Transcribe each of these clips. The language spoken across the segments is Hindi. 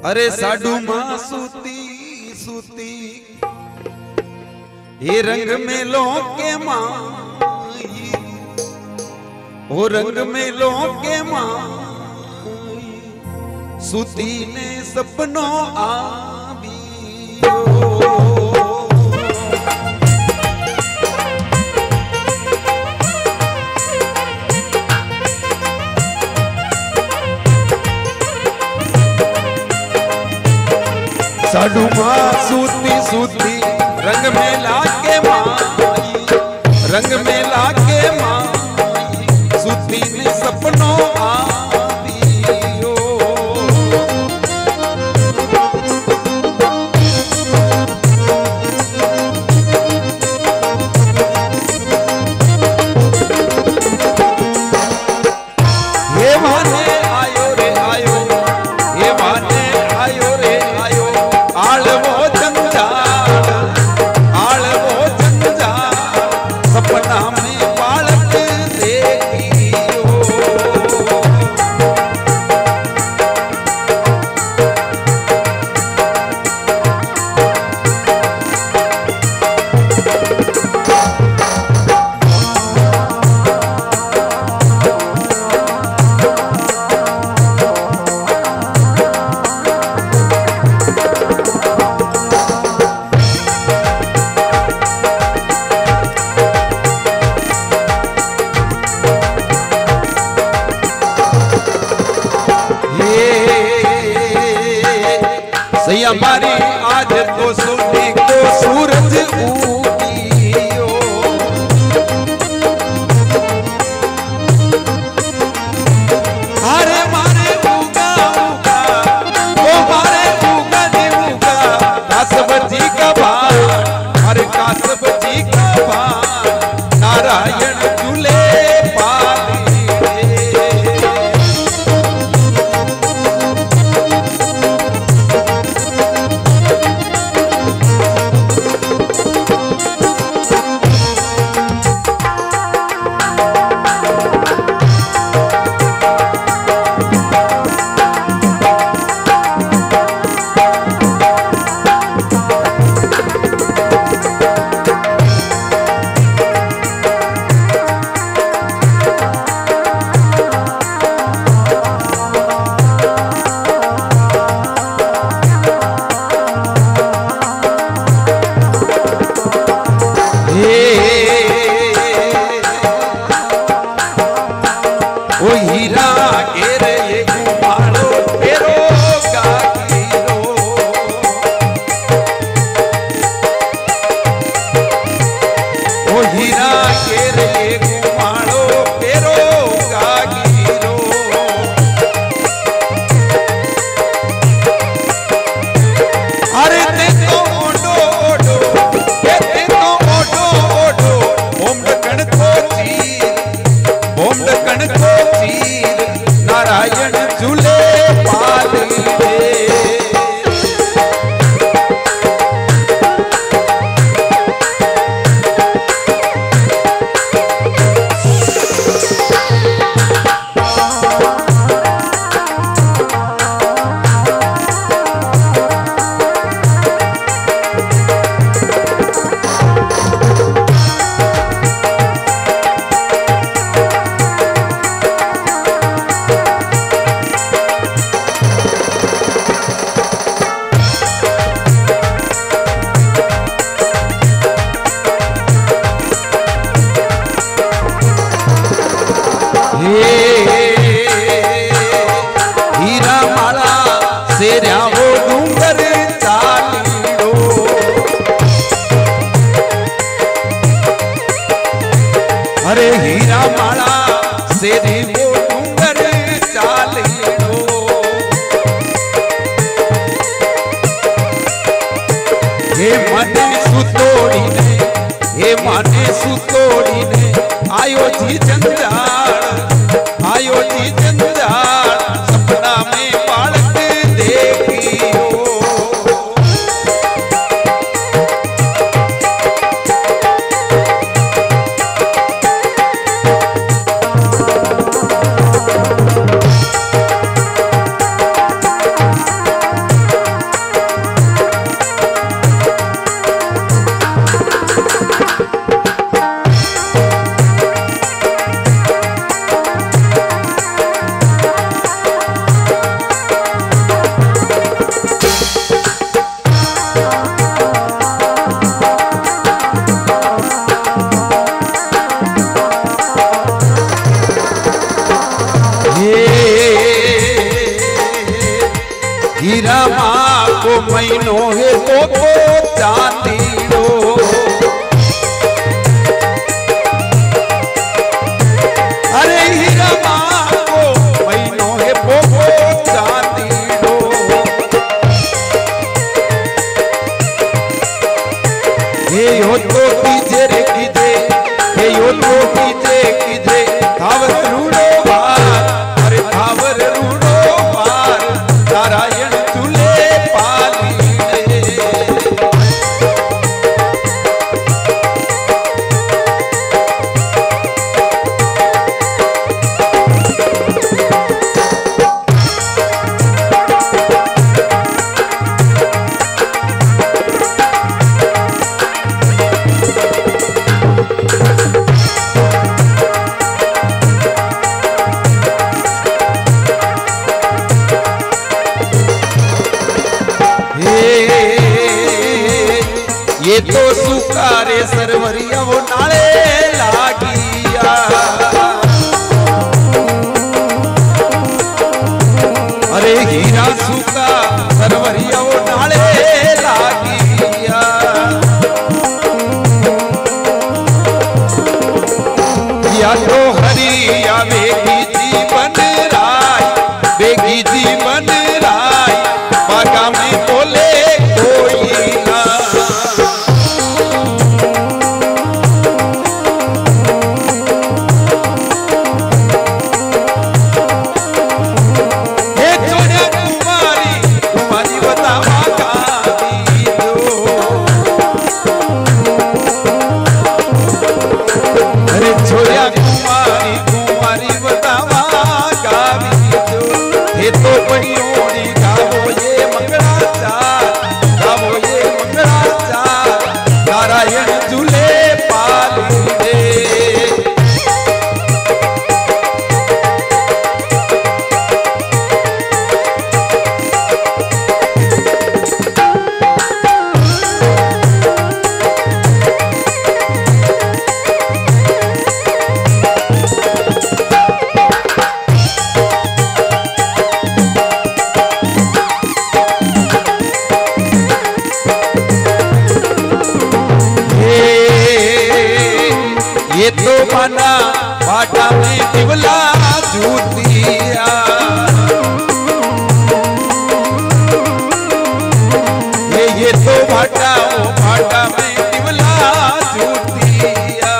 अरे साडू मां सूती सूती ये रंग में लो के माई, ओ रंग में लो के माई, सूती ने सपनों आवियो। साडू मां सूती सूती रंग में लाके माई, रंग में लाके माई, सूती ने सपनों आवियो। ये माने आयो रे आयो, ये माने आयो रे आयो, आलवो जंजाल, आलवो जंजाल, सपना में बालक देखियो। सैया मारी आज तो सुनी को सूरज उगियो, अरे मारे उगा उगा, ओ मारे उगा जी उगा, कासब जी का भार, अरे कासब जी का भार, नारायण झूले पाली। हीरा माँ को महीनो है को चांदीड़ो। अरे हीरा माँ को महीनो है को चांदीड़ो। हे यो तो कीजे रे कीजे, हे यो तो कीजे धावर रूड़ो बार, अरे धावर रूड़ो बार, नारायण चूल्हे पाली रे। ये तो सुकारे सरवरिया वो नाले लागिया। अरे हीरा सुका सरवरिया वो नाले लागिया। या तो हरिया बेगी जीवन राय, बेगी जीवन राय, बागा में बोले कोई ना। ये तो बना बाटा में दिवला जूतिया। ये तो भाटा में दिवला जूतिया।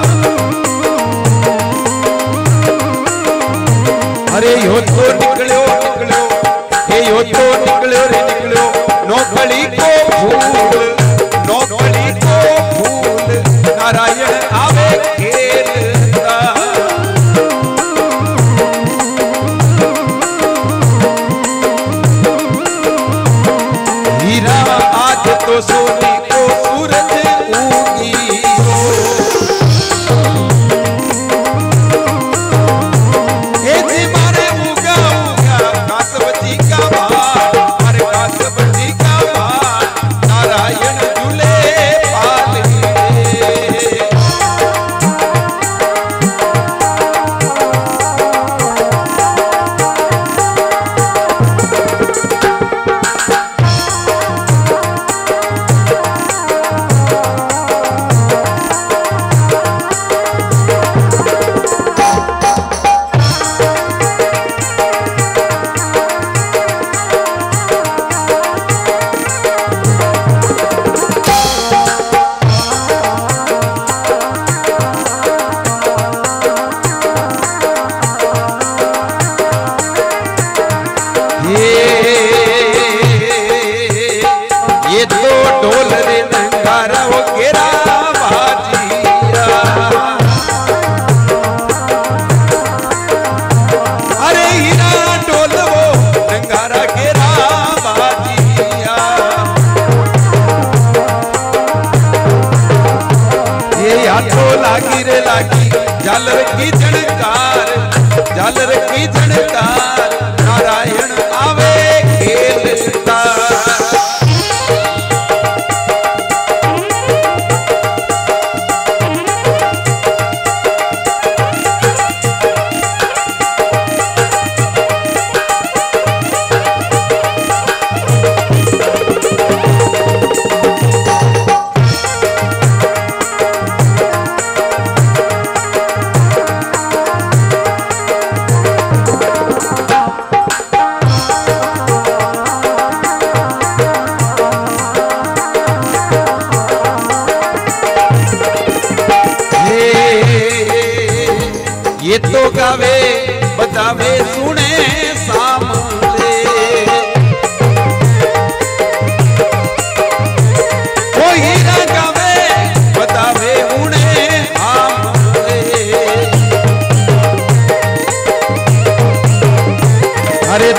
अरे यो तो निकलो निकलो, ये यो तो निकलो रे निकलो, नौकड़ी को फूल, नौकड़ी को फूल, नारायण आवे खेलता। हीरा आज तो सोने को सूरज उगी हो। हे जी मारे उगा उगा कासवती का भार, मारे कासवती का भार, नारायण झूले पाले। ये तो ढोल रे नंगारा वो गेरा बाजिया। अरे हीरा ढोल वो नंगारा गेरा बाजिया। ये हाथों लागी रे लागी झालर की झनकार, झालर की झनकार, नारायण आवे खेलता।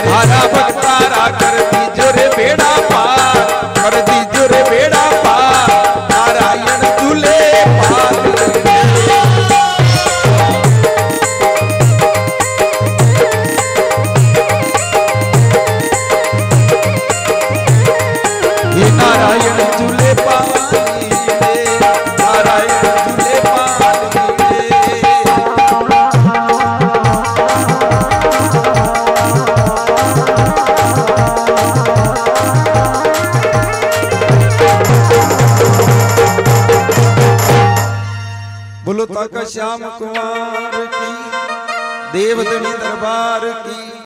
हरा भक्तारा कर दीजो रे बेड़ा पार, कर दीजो रे बेड़ा पार, नारायण झूले पार। ये नारायण झूले पानी रे, नारायण झूले पानी रे। बोलो ताका श्याम कुमार की, देवधनी दरबार की।